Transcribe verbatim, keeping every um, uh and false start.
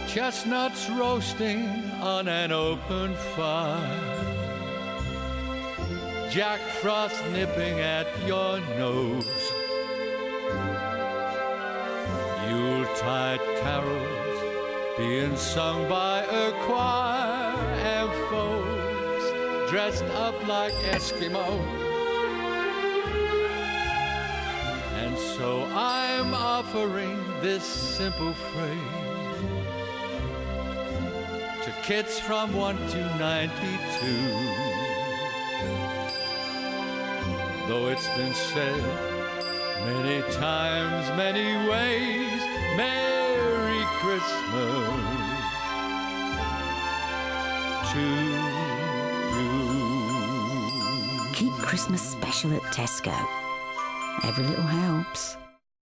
chestnuts roasting on an open fire, Jack Frost nipping at your nose, Yuletide carols being sung by a choir, and folks dressed up like Eskimos. And so I'm offering this simple phrase to kids from one to ninety-two. Though it's been said many times, many ways, Merry Christmas to you. Keep Christmas special at Tesco. Every little helps.